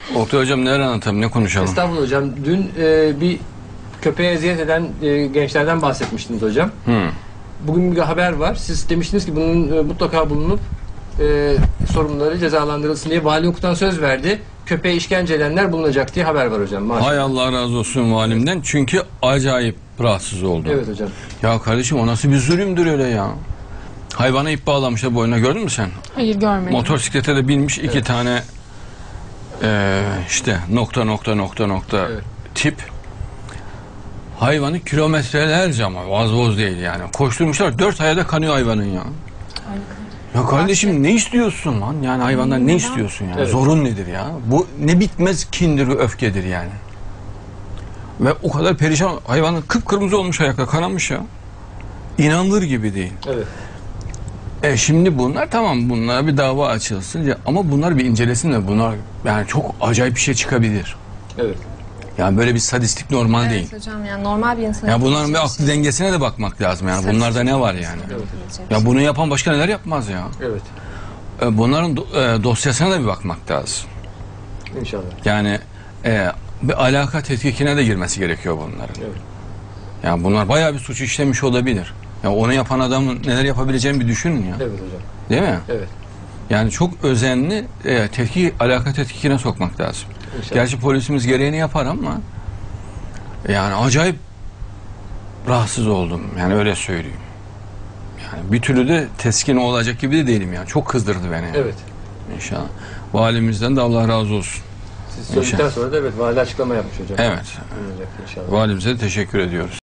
Oktay hocam neler anlatalım, ne konuşalım? Estağfurullah hocam. Dün bir köpeğe eziyet eden gençlerden bahsetmiştiniz hocam. Bugün bir haber var. Siz demiştiniz ki bunun mutlaka bulunup sorumluları cezalandırılsın diye. Vali hukuktan söz verdi. Köpeğe işkence edenler bulunacak diye haber var hocam. Maşallah. Hay Allah razı olsun valimden. Çünkü acayip rahatsız oldum. Evet hocam. Ya kardeşim, o nasıl bir zulümdür öyle ya? Hayvana ip bağlamışlar boynuna, gördün mü sen? Hayır, görmedim. Motosiklete de binmiş, iki tane işte nokta Evet. tip. Hayvanı kilometrelerce, ama vaz değil yani. Koşturmuşlar, 4 ayada kanıyor hayvanın ya. Ya kardeşim, ne istiyorsun lan? Yani hayvandan ne istiyorsun yani? Evet. Zorun nedir ya? Bu ne bitmez kindir ve öfkedir yani. Ve o kadar perişan, hayvanın kıpkırmızı olmuş, ayakta kanamış ya. İnanılır gibi değil. Evet. Şimdi bunlar tamam, bunlara bir dava açılsın ama bunlar bir incelesin de bunlar yani çok acayip bir şey çıkabilir. Evet. Yani böyle bir sadistik normal değil. Evet hocam, yani normal bir insan. Ya bunların bir aklı dengesine de bakmak lazım yani. Bunlarda ne var yani? Evet. Ya bunu yapan başka neler yapmaz ya? Evet. Bunların dosyasına da bir bakmak lazım. İnşallah. Yani bir alaka tetkikine de girmesi gerekiyor bunların. Evet. Yani bunlar bayağı bir suç işlemiş olabilir. Ya onu yapan adamın neler yapabileceğini bir düşünün ya. Evet hocam. Değil mi? Evet. Yani çok özenli alaka tetkikine sokmak lazım. İnşallah. Gerçi polisimiz gereğini yapar ama yani acayip rahatsız oldum. Yani öyle söyleyeyim. Yani bir türlü de teskin olacak gibi de değilim yani. Çok kızdırdı beni. Evet. İnşallah. Valimizden de Allah razı olsun. Siz söyledikten sonra da evet, vali açıklama yapmış hocam. Evet. Olacak inşallah. Valimize de teşekkür ediyoruz.